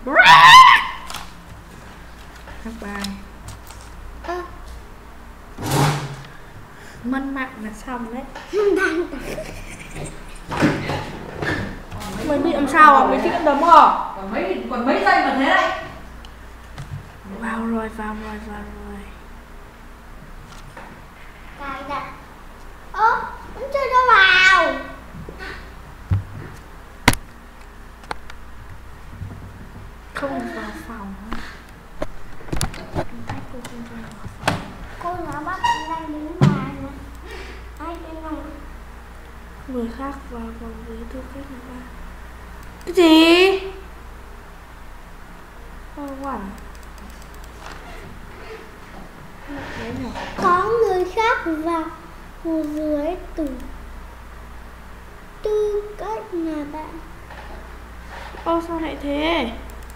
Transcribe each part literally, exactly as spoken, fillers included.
Học bài. À. Mất mạng là xong đấy. Mình bị làm sao à? Mình thích ăn đấm à? Còn mấy, còn mấy giây mà thế đấy. Vào rồi, vào rồi, vào rồi. Cài đặt. Ơ, vẫn chưa cho vào. Không vào phòng. Cô không cho vào phòng. Cô nó bắt đang đứng ngoài nè. Ai bên ngoài. Người khác vào vòng với tư cách là ba. Cái gì? Không à? Có người khác vào dưới từ tư cách là bạn. Ô sao lại thế?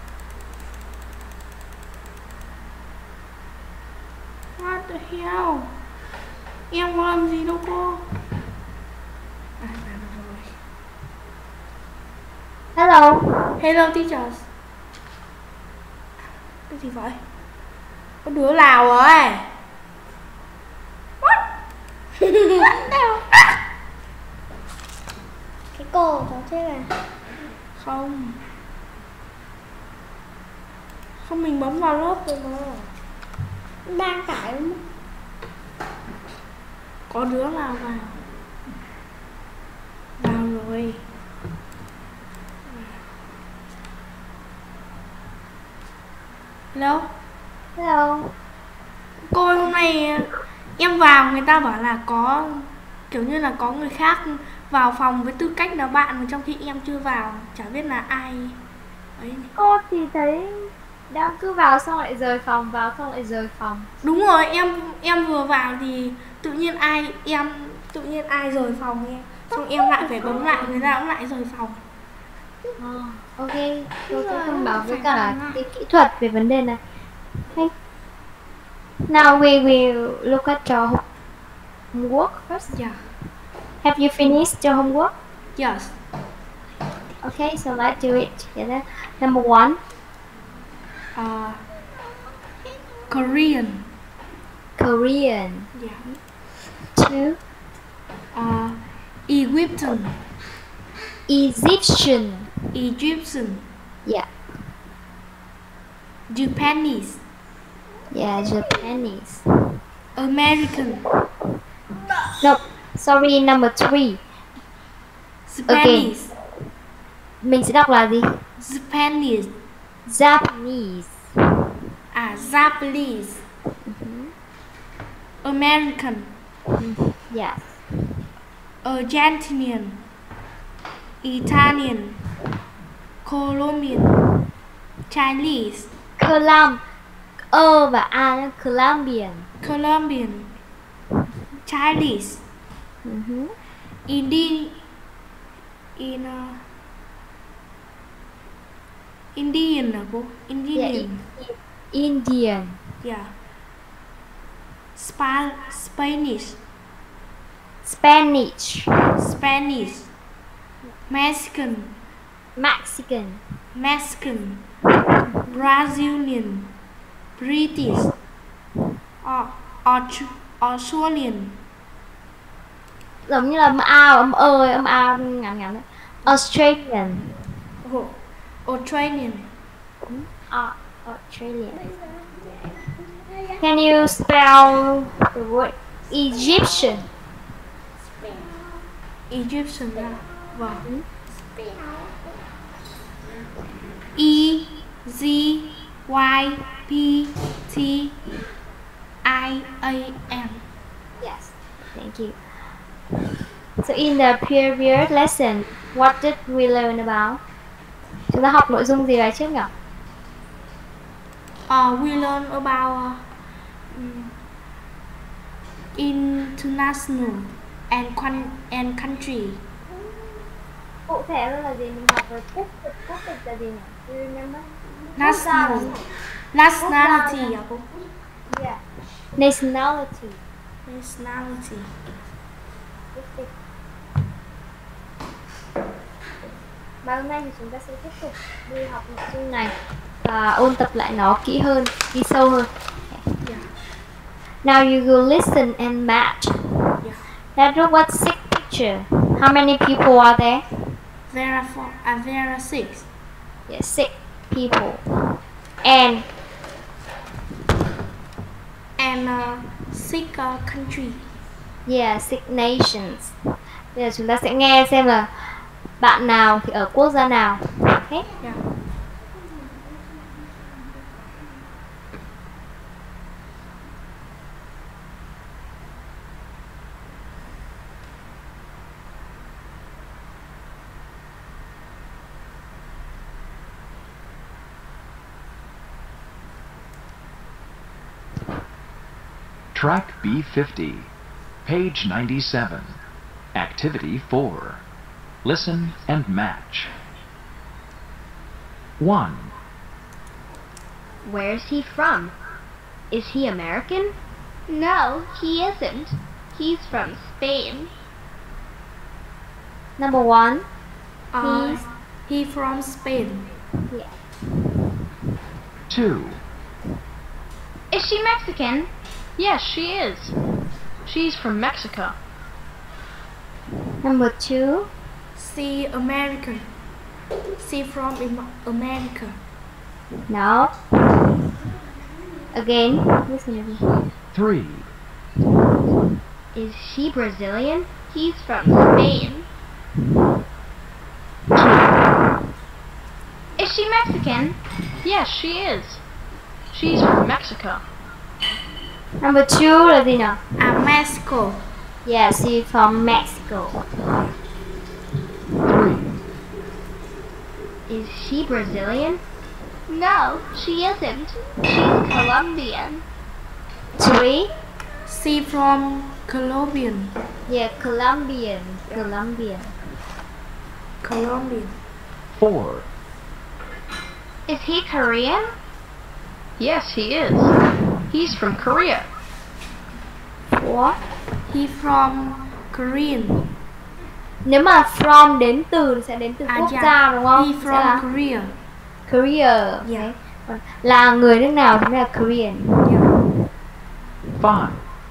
What the hell? Em có làm gì đâu cô? À, rồi. Hello. Hello teachers. Cái gì vậy? Có đứa nào rồi? What? What nào? Cái cô đó thế là Không. Không, mình bấm vào lớp rồi mà. đang tải đúng không? Có đứa nào vào? Vào rồi. Hello. Hello. Cô ơi, hôm nay em vào người ta bảo là có kiểu như là có người khác vào phòng với tư cách là bạn mà trong khi em chưa vào, chả biết là ai ấy. Cô thì thấy đang cứ vào xong lại rời phòng, vào xong lại rời phòng. Đúng rồi, em em vừa vào thì tự nhiên ai em tự nhiên ai rời phòng em, xong em lại phải bấm lại, người ta cũng lại rời phòng. Oh, ok, tôi sẽ thông báo với cả là cái kỹ thuật về vấn đề này. Okay. Now we will look at your homework first. Yeah. Have you finished your homework? Yes. Okay, so let's do it together. Number one. Uh, Korean. Korean. Yeah. Two. Uh, Egyptian. Egyptian. Egyptian. Yeah. Japanese. Yeah, Japanese. American. No, sorry, number three. Spanish. Mình sẽ đọc là gì? Spanish. Japanese. À, Japanese. Mm-hmm. American. Mm-hmm. Yes. Argentinian. Italian. Colombian. Chinese. Colum. Ơ và A là Colombian. Colombian. Chinese. Mm-hmm. Indi. In uh, Indian hả cô? Indian. Yeah, Indian. Yeah. Spa Spanish. Spanish. Spanish. Mexican. Mexican. Mexican. Brazilian. British. Or, Australian. Giống như là âm A, âm ơ, âm A ngắn ngắn đấy. Australian. Oh, Australian. Uh, Australian. Can you spell the word Egyptian? Egyptian ra. Vâng. E Z Y P T I A N. Yes. Thank you. So in the previous lesson, what did we learn about? Chúng ta học nội dung gì đấy trước nhỉ? Uh, we learn about uh, um, international and con and country. Cụ thể hơn là gì? Mình học về quốc tịch, quốc tịch là gì nhỉ? Do you remember? National. Nationality. Yeah. Nationality. Nationality. Và hôm nay thì chúng ta sẽ tiếp tục đi học nội dung này và ôn tập lại nó kỹ hơn, đi sâu hơn. Yeah. Now you will listen and match. Yeah. That was six picture. How many people are there? There are four. Uh, there are six. Yes, six people. And And uh, six uh, country. yeah, six nations. Bây giờ chúng ta sẽ nghe xem là bạn nào thì ở quốc gia nào. Okay? Yeah. Track B fifty, page ninety-seven, Activity four. Listen and match. one. Where's he from? Is he American? No, he isn't. He's from Spain. Number one. Uh, He's he from Spain. yeah. two. Is she Mexican? Yes, she is. She's from Mexico. Number two. She American. She from Am- America. No. Again. Listen to me. three. Is she Brazilian? He's from Spain. Is she Mexican? Yes, she is. She's from Mexico. Number two là gì nào? À, Mexico. Yes, she's from Mexico. three. Is she Brazilian? No, she isn't. She's Colombian. Three. She from Colombian. Yeah, Colombian. Colombian. Colombian. four. Is he Korean? Yes, he is. He's from Korea. Four. He from Korean. Nếu mà from đến từ thì sẽ đến từ À, quốc dạ. gia đúng không? He Sẽ from là Korea. Korea. Yeah. Còn là người nước nào thì mới là Korean. Yeah. five.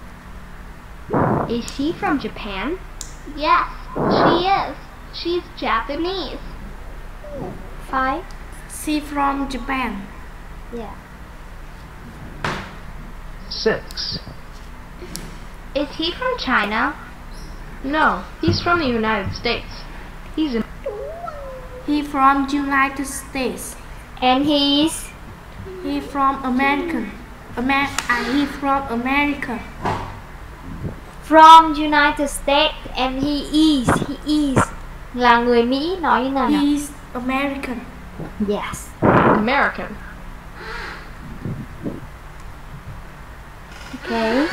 Is she from Japan? Yes, she is. She's Japanese. Five. She from Japan. Yeah. six. Is he from China? No, he's from the United States. He's in He from United States. And he's He from American. Amer à, he from America. from United States and he is he is là người Mỹ, nói như nào nào? He's American. Yes. American. Okay.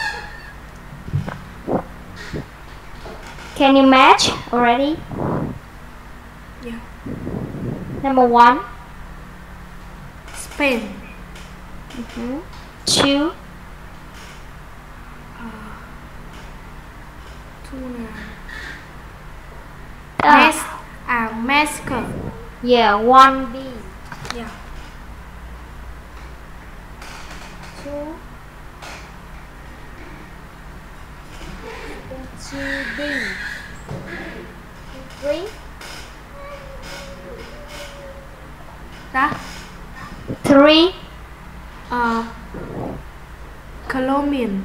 Can you match already? Yeah. Number one. Spain. Mhm. Two. Two là Uh, Mex à, Mexico. yeah, one B. Yeah. Two. Two D. Three. Đó. Three. Uh, Colombian.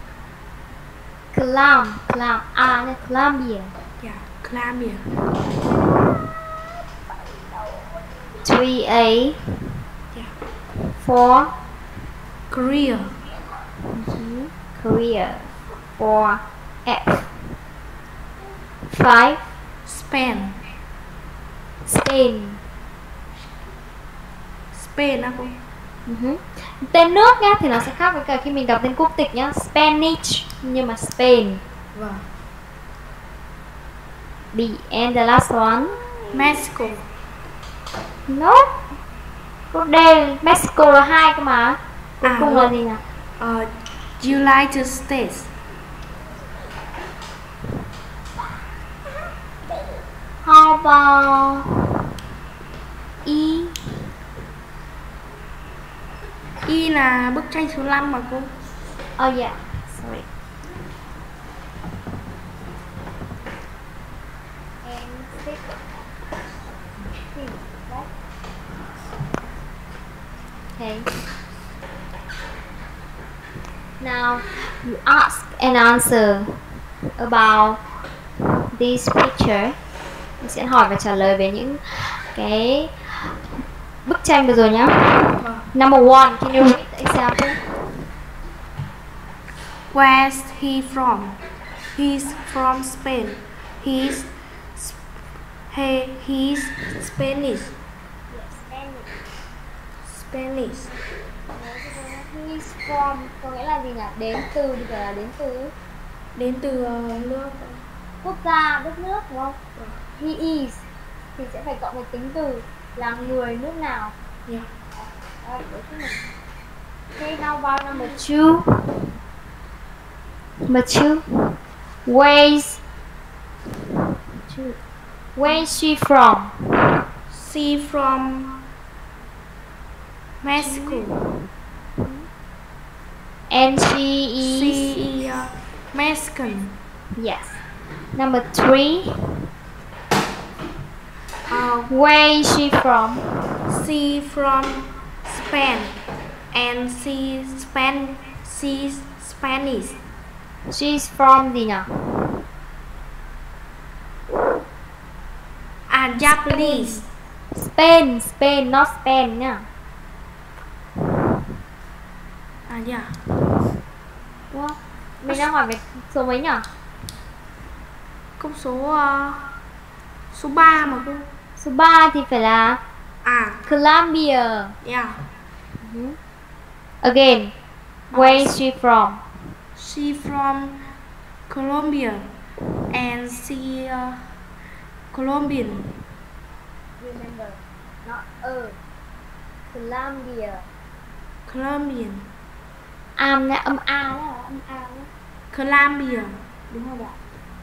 Colum. Colum. Ah, là Colombia. Yeah. Colombia. Three A. Yeah. Four. Korea. Mhm. Korea. Four F. Five. Spain. Spain. Spain á cô. Mhm. Tên nước nhá thì nó sẽ khác với cả khi mình đọc tên quốc tịch nhá. Spanish nhưng mà Spain. Vâng. B. And the last one. Mexico. No. Có D. Mexico là hai cơ mà. Cuối À, cùng là gì nào? Uh, United States. How about Y là bức tranh số năm mà cô. Oh yeah, sorry. And six. Hmm, right? Okay. Now you ask and answer about this picture. Mình sẽ hỏi và trả lời về những cái bức tranh vừa rồi nhá. Vâng. Number one, can you read the example? Where's he from? He's from Spain. He's he, he's Spanish. Spanish. He's from có nghĩa là gì nhỉ? Đến từ thì phải là đến từ Đến từ uh, nước quốc gia, đất nước đúng không? He is thì sẽ phải cộng một tính từ là người nước nào. yeah. Đó, để chứ mình. Okay, now about number two. Number two. Where's two. Where's she from? She from Mexico. And she is She is uh, Mexican. yes. Number three. Uh, Where is she from? she from Spain, and she Span she's Spanish. She's from gì nhỉ? And Japanese. Spain, Spain, not Spain nha. À yeah. Đúng không? Mình đang hỏi về số mấy nhỉ? Câu số uh, số ba mà cô. Số ba thì phải là À Colombia. yeah. Again, where is she from? She from Colombia, and she uh, Colombian. Remember, not a. Colombia. Colombian. Am nha, âm a đó, âm a đó. Colombia. Đúng không ạ?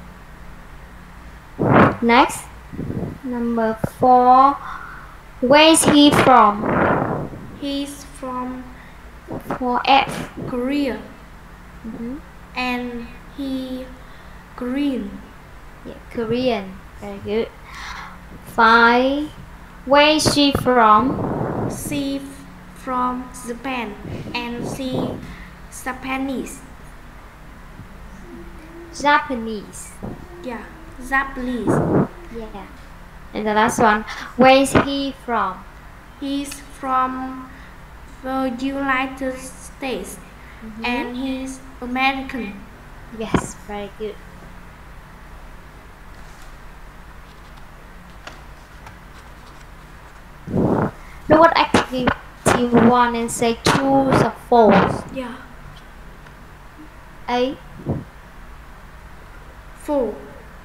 Next, number four. Where is he from? He's from For F. Korea, Mhm. and he Korean. Yeah, Korean. Very good. Five. Where is she from? She f- from Japan, and she Japanese. Japanese. Yeah, Japanese. Yeah. And the last one. Where is he from? He's from the United States, and he's American. Yes, very good. Look at activity one and say true or false. Yeah. A. Full.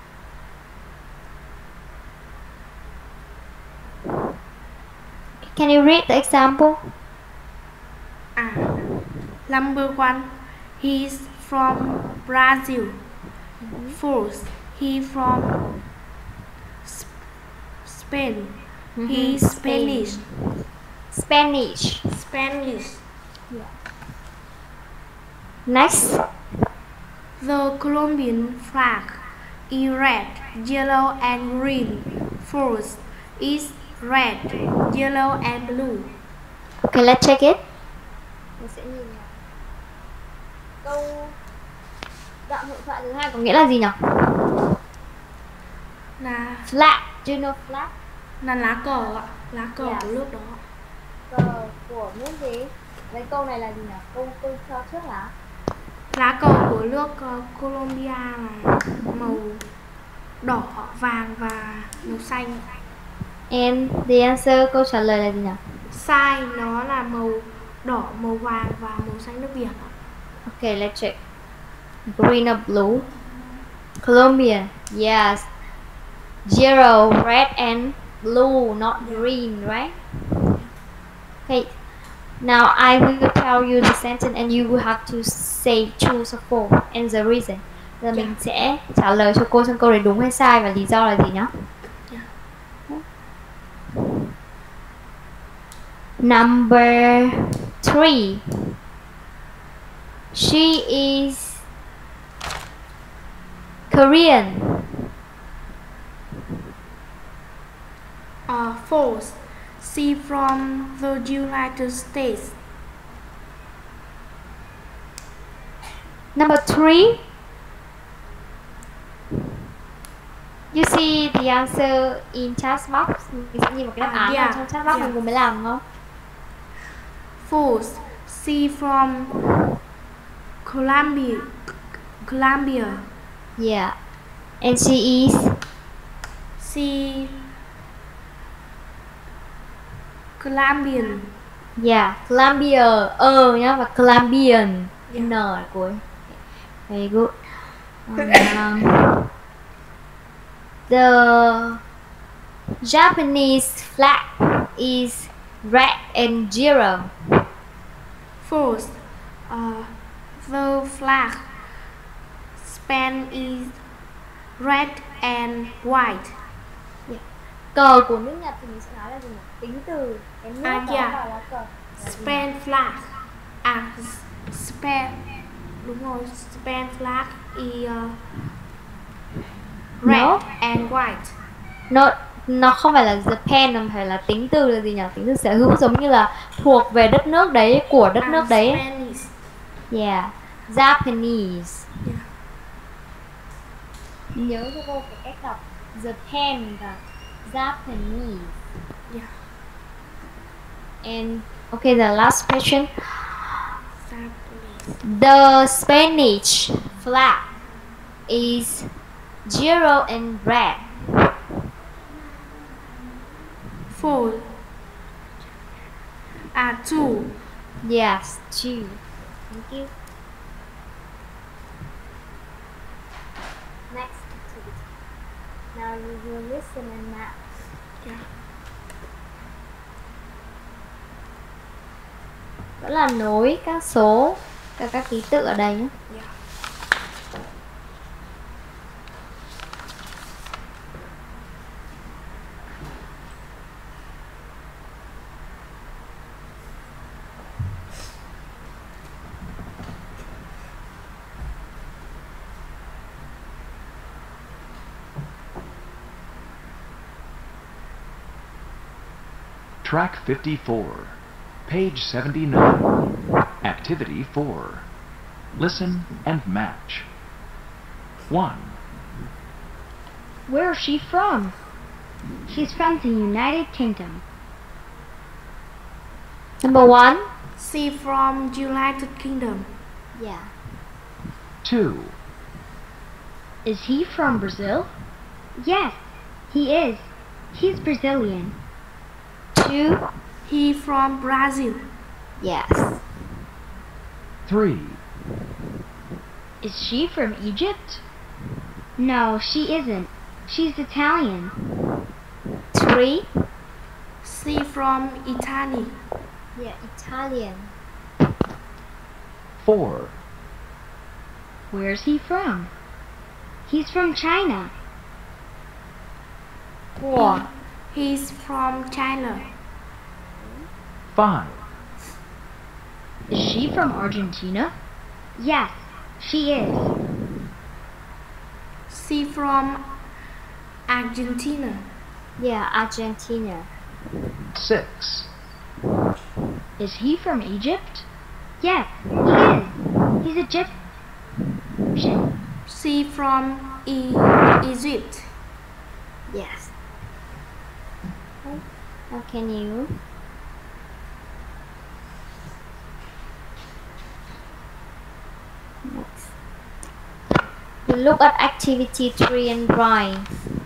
Can you read the example? Ah. Number one. He's from Brazil. False. He from Sp- Spain. He's Spanish. Spanish. Spanish. Next. The Colombian flag is red, yellow, and green. False. Is red, yellow, and blue. Okay, let's check it. Mình sẽ nhìn nào. Câu đoạn hội thoại thứ hai có nghĩa là gì nhỉ? Là Flag. Do you know flag? là lá cờ ạ, lá cờ Yes. của nước đó. Cờ của nước gì? Cái câu này là gì nhỉ? Câu câu cho trước là Lá cờ của nước uh, Colombia là màu đỏ, vàng và màu xanh. and the answer câu trả lời là gì nhỉ? Sai, nó là màu đỏ, màu vàng và màu xanh nước biển ạ. Okay, let's check. Green or blue? Colombia. Yes. Zero, red and blue, not green, right? Okay. Now I will tell you the sentence and you will have to say true or false and the reason. Giờ mình sẽ trả lời cho cô xem câu đấy đúng hay sai và lý do là gì nhá. Number Three. She is Korean. Uh, false. She from the United States. Number three. You see the answer in chat box. Mình sẽ nhìn một cái đáp án Yeah, ở trong chat box yeah. mình vừa mới làm đúng không? False. She from Colombia. Colombia. Yeah. And she is She Colombian. yeah, Colombia. Ờ nhá, và Colombian. N ở cuối. Very good. Um, the Japanese flag is red and zero. False. Uh, the flag span is red and white. Cờ của nước Nhật thì mình sẽ nói là gì nhỉ? Tính từ cái nước À, đó yeah. vào lá cờ. Span flag. À, span. Đúng rồi. Span flag is uh, red No. and white. Nó nó không phải là Japan, mà phải là tính từ là gì nhỉ? Tính từ sở hữu, giống như là thuộc về đất nước đấy, của đất À, nước đấy. Spanish. Yeah, Japanese. Yeah. Nhớ cho cô cái cách đọc Japan và Japanese. Yeah. And okay, the last question. Japanese. The Spanish flag is zero and red. False. À, two. Yes, two. Thank you. Next activity. Now you will listen and map. Yeah. Đó là nối các số, các các ký tự ở đây nhé. Yeah. Track fifty-four, page seventy-nine, activity four. Listen and match. one. Where is she from? She's from the United Kingdom. Number one. She from United Kingdom. Yeah. two. Is he from Brazil? Yes, he is. He's Brazilian. Two. He from Brazil. Yes. three. Is she from Egypt? No, she isn't. She's Italian. Three. She from Italy. Yeah, Italian. four. Where's he from? He's from China. Four. He's from China. five. Is she from Argentina? Yes, she is. She from Argentina. Yeah, Argentina. six. Is he from Egypt? Yes, he is. He's Egyptian. She from e Egypt. Yes. How can you? Next. You look at activity three and write.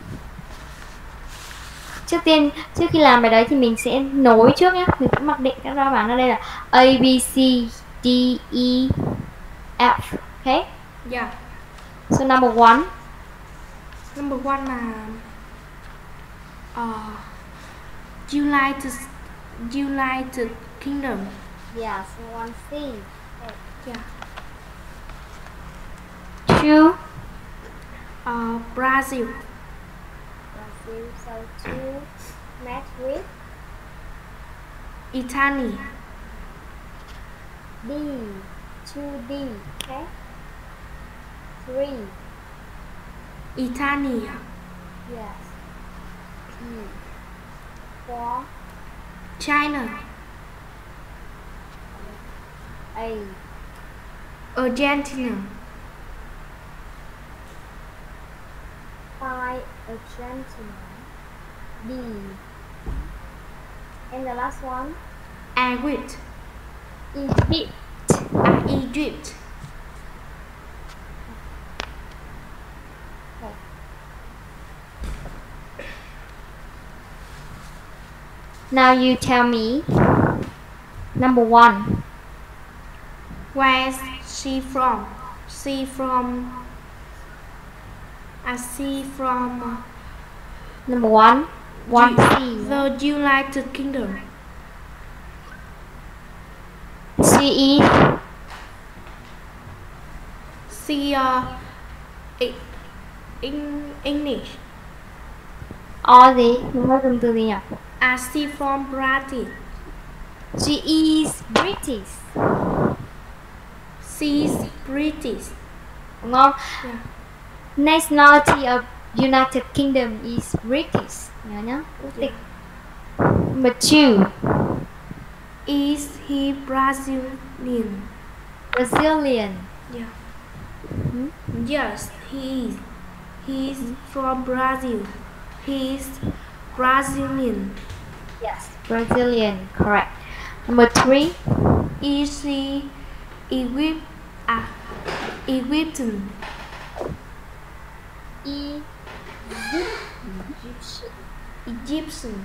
Trước tiên, trước khi làm bài đấy thì mình sẽ nối trước nhé. Mình sẽ mặc định các đáp án ở đây là A, B, C, D, E, F. Okay? Yeah. So number one. Number one là uh, United United Kingdom. Yeah, so one C. Yeah. Two. Uh, Brazil. Brazil, so two match with Italy. D. Two D. Okay. Three. Italia. Yes. P. Four. China. A. Argentina. Five. Argentina. D. And the last one. Egypt. Egypt. Ah, Egypt. Now you tell me. Number one. Where's she from? She from. I see from. Number one. One U- C. The United Kingdom. She is. She uh, I- in English. O gì? Mình nói từng từ gì nhỉ? I see from Brazil. She is British. She's British. Đúng không? Yeah. Nationality of United Kingdom is British. Nhớ nhá. Quốc tịch. Number two. Is he Brazilian? Brazilian. Yeah. Hmm? Yes, he is. He's from Brazil. He's Brazilian. Yes. Brazilian. Correct. Number three. Is he Egypt? Ah, Egyptian. E. Egyptian.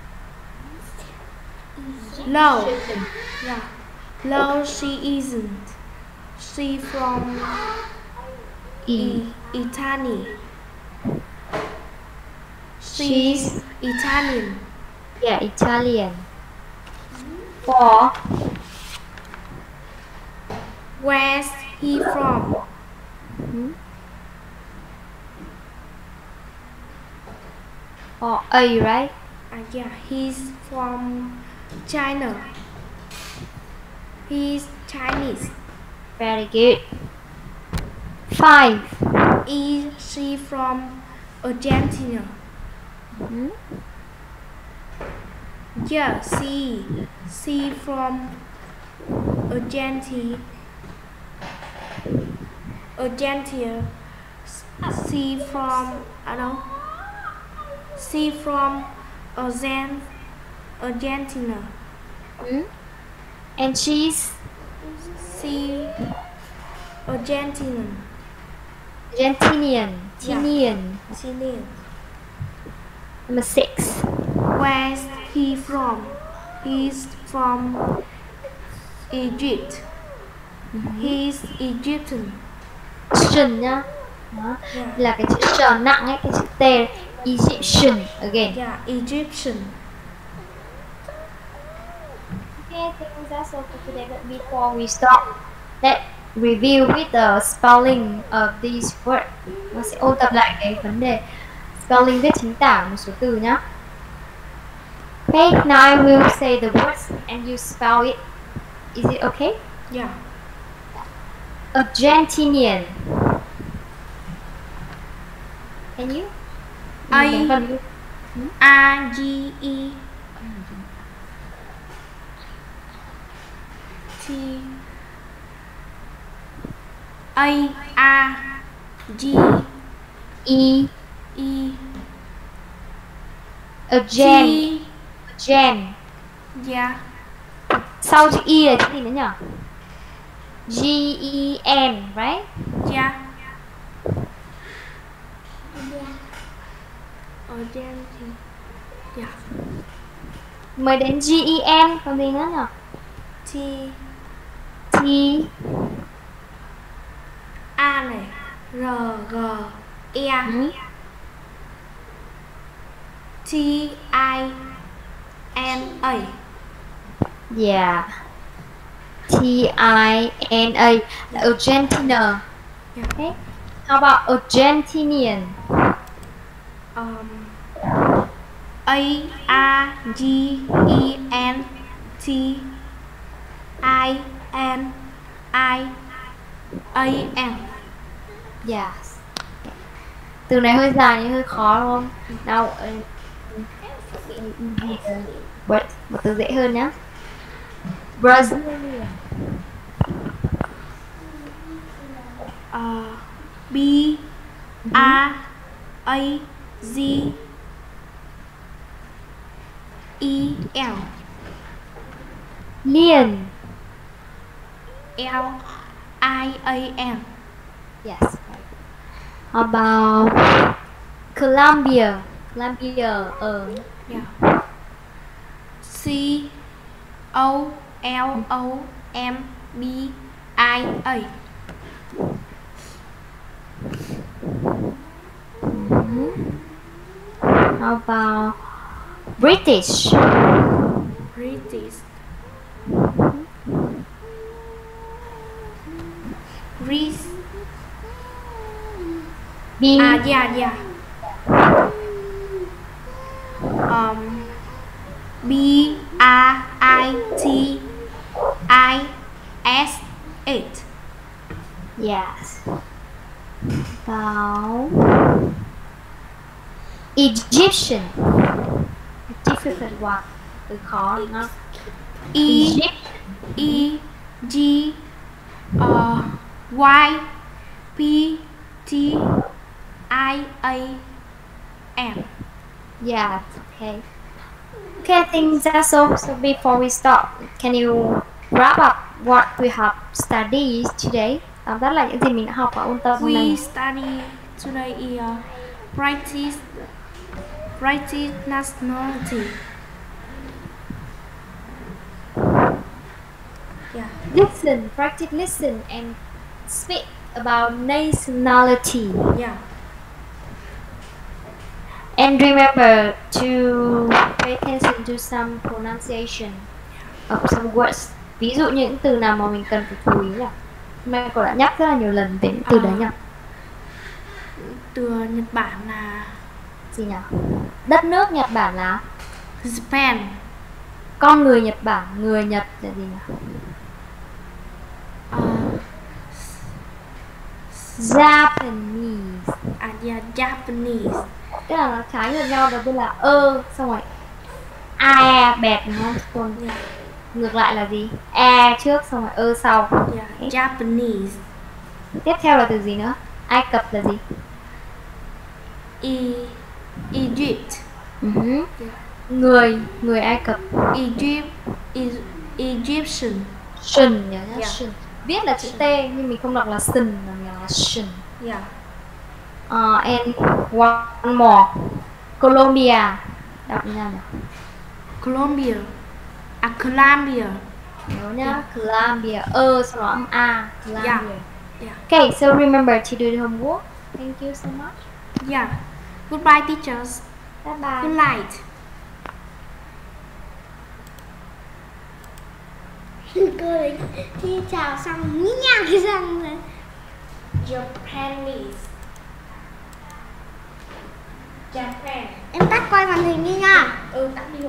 No. Yeah. No, she isn't. She from E. I- Italy. She's- Italian. Yeah, Italian. Four. Where's he from? Hmm? Oh, A, right? Uh, yeah, he's from China. He's Chinese. Very good. Five. Is she from Argentina? Hmm? Yeah, she. She from Argentina. Argentina. She from I don't know. She from Argen- Argentina. Hmm? And she's She Argentinian. Argentinian. Yeah. Chilean. Chilean. Number six. Where's he from? He's from Egypt. He's Egyptian. Egyptian nhá. Đó. Yeah. Là cái chữ tròn nặng ấy, cái chữ T. Egyptian. Again. Yeah, Egyptian. Okay, I think that's all for today. But before we stop, let's review with the spelling of these words. Nó sẽ ôn tập lại cái vấn đề spelling viết chính tả một số từ nhá. Okay, now I will say the words and you spell it. Is it okay? Yeah. Argentinian. Can you? I- Đánh vần đi. A G E T A A G E. E Argen. T. Argen. Yeah. Sau chữ E là chữ gì nữa nhỉ? G E N, right? Yeah. Argentina. Yeah. Mới đến G E N, còn gì nữa nhỉ? T T. A này R G E Ừ. T I N A. Yeah. T I N A là Argentina. Yeah. Okay. How about Argentinian? Um, A R G E N T I N A N. Yes. Từ này hơi dài nhưng hơi khó đúng không? Nào, uh, một từ dễ hơn nhé. Brazilian. Uh, B A A Z E L. Lion. L I A N. Yes. How about Colombia? Colombia. Uh, Yeah. C O L O M B I A. How about British? British. Greece. B. Ah, yeah, yeah. Um, B R I T I S eight. Yes. About Egyptian. A difficult one. Từ khó đúng không? E Egypt. E G uh, Y P T I A N. Yeah, okay. Okay, I think that's all. So before we start, can you wrap up what we have studied today? Tóm tắt lại những gì mình đã học và ôn tập hôm We nay. study today is uh, British British nationality. Yeah. Listen, practice listen and speak about nationality. Yeah. And remember to pay attention to some pronunciation of some words. Ví dụ những từ nào mà mình cần phải chú ý là hôm nay cô đã nhắc rất là nhiều lần về những từ đấy nhỉ? Từ Nhật Bản là Gì nhỉ? Đất nước Nhật Bản là Japan. con người Nhật Bản, người Nhật là gì nhỉ? Uh, Japanese. à, yeah, Japanese. Tức là nó trái ngược nhau, đầu tiên là ơ, xong rồi a bẹt đúng không? Còn Yeah, ngược lại là gì? E trước xong rồi ơ sau. yeah, Japanese. Tiếp theo là từ gì nữa? Ai Cập là gì? E Egypt. Uh-huh. Người, người Ai Cập. Egypt is Egyptian. Shin nhớ nhá, Yeah. Shin. Viết là chữ T nhưng mình không đọc là Sin mà mình đọc là Shin. Yeah. Uh, and one more. Colombia. Đọc như nào nhỉ? Colombia. À, Colombia. Nhớ nhá, Colombia. Ơ sau đó âm A. Colombia. Yeah. Yeah. Okay, so remember to do the homework. Thank you so much. Yeah. Goodbye, teachers. Bye bye. Good night. Cô đấy thi chào xong nhí nha cái răng rồi. Japanese. Japan. Em tắt coi màn hình đi nha. Ừ, tắt đi.